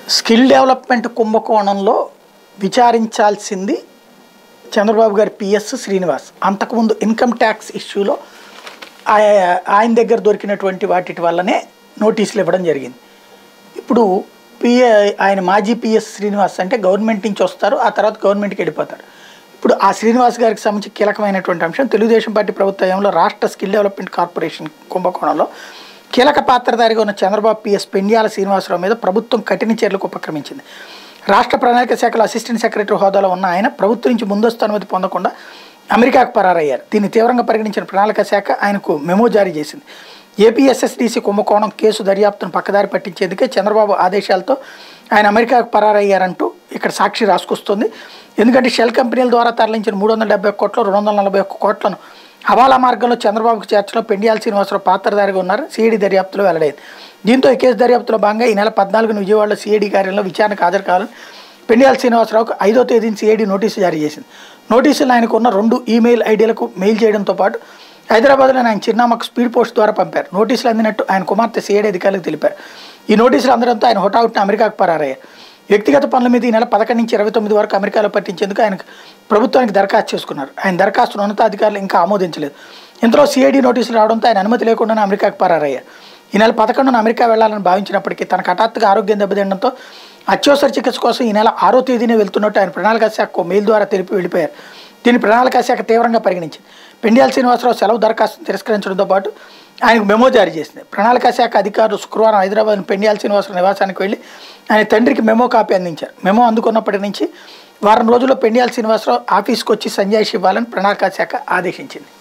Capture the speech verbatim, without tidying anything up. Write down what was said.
Skill development కుంభకోణంలో విచారించాల్సింది చంద్రబాబు గారి PS Srinivas. అంతకుముందు ఇన్కమ్ ట్యాక్స్ ఇష్యూలో ఆయన దగ్గర దొరికినటువంటి వాటి వల్లనే నోటీసులు ఇవ్వడం జరిగింది. ఇప్పుడు పిఏ ఆయన మాజీ పిఎస్ శ్రీనివాస్ అంటే గవర్నమెంట్ నుంచి వస్తారు, ఆ తర్వాత గవర్నమెంట్కి వెళ్ళిపోతారు. ఇప్పుడు ఆ శ్రీనివాస్ గారికి సంబంధించి కీలకమైనటువంటి అంశం తెలుగుదేశం పార్టీ ప్రభుత్వంలో రాష్ట్ర స్కిల్ డెవలప్మెంట్ కార్పొరేషన్ కుంభకోణంలో కీలక పాత్రధారిగా ఉన్న చంద్రబాబు పిఎస్ పెండ్యాల శ్రీనివాసరావు మీద ప్రభుత్వం కఠిన చర్యలకు ఉపక్రమించింది. రాష్ట్ర ప్రణాళిక శాఖలో అసిస్టెంట్ సెక్రటరీ హోదాలో ఉన్న ఆయన ప్రభుత్వం నుంచి ముందస్తు అనుమతి పొందకుండా అమెరికాకు పరారయ్యారు. దీన్ని తీవ్రంగా పరిగణించిన ప్రణాళిక శాఖ ఆయనకు మెమో జారీ చేసింది. ఏపీఎస్ఎస్డిసి కుంభకోణం కేసు దర్యాప్తును పక్కదారి పట్టించేందుకే చంద్రబాబు ఆదేశాలతో ఆయన అమెరికాకు పరారయ్యారంటూ ఇక్కడ సాక్షి రాసుకొస్తుంది. ఎందుకంటే షెల్ కంపెనీల ద్వారా తరలించిన మూడు వందల డెబ్బై ఒక్క కోట్లు రెండు వందల నలభై ఒక్క కోట్లను హవాలా మార్గంలో చంద్రబాబుకు చేర్చలో పెండ్యాల శ్రీనివాసరావు పాత్రధారిగా ఉన్నారు సిఐడి దర్యాప్తులో వెల్లడైంది. దీంతో ఈ కేసు దర్యాప్తులో భాగంగా ఈ నెల పద్నాలుగున విజయవాడలో సిఐడి కార్యాలయంలో విచారణకు హాజరు కావాలని పెండ్యాల శ్రీనివాసరావుకు ఐదో తేదీన సిఐడి నోటీసు జారీ చేసింది. నోటీసులు ఆయనకు ఉన్న రెండు ఈమెయిల్ ఐడీలకు మెయిల్ చేయడంతో పాటు హైదరాబాద్లో ఆయన చిరునామాకు స్పీడ్ పోస్ట్ ద్వారా పంపారు. నోటీసులు అందినట్టు ఆయన కుమార్తె సిఐడి అధికారులకు తెలిపారు. ఈ నోటీసులు అందడంతో ఆయన హుటాహుటిన అమెరికాకు పరారయ్యారు. వ్యక్తిగత పనుల మీద ఈ నెల పదకొండు నుంచి ఇరవై తొమ్మిది వరకు అమెరికాలో పట్టించేందుకు ఆయన ప్రభుత్వానికి దరఖాస్తు చేసుకున్నారు. ఆయన దరఖాస్తును ఉన్నతాధికారులు ఇంకా ఆమోదించలేదు. ఇంతలో సిఐడి నోటీసులు రావడంతో ఆయన అనుమతి లేకుండానే అమెరికాకు పరారయ్యారు. ఈ నెల పదకొండున అమెరికా వెళ్లాలని భావించినప్పటికీ తనకు హఠాత్తుగా ఆరోగ్యం దెబ్బతినడంతో అత్యవసర చికిత్స కోసం ఈ నెల ఆరో తేదీనే వెళ్తున్నట్టు ఆయన ప్రణాళిక శాఖకు మెయిల్ ద్వారా తెలిపి వెళ్ళిపోయారు. దీన్ని ప్రణాళిక శాఖ తీవ్రంగా పరిగణించింది. పెండ్యాల శ్రీనివాసరావు సెలవు దరఖాస్తును తిరస్కరించడంతో పాటు ఆయనకు మెమో జారీ చేసింది. ప్రణాళిక శాఖ అధికారులు శుక్రవారం హైదరాబాద్ పెండ్యాల శ్రీనివాసరావు నివాసానికి వెళ్లి ఆయన తండ్రికి మెమో కాపీ అందించారు. మెమో అందుకున్నప్పటి నుంచి వారం రోజుల్లో పెండ్యాల శ్రీనివాసరావు ఆఫీస్కి వచ్చి సంజాయిషి ఇవ్వాలని ప్రణాళిక శాఖ ఆదేశించింది.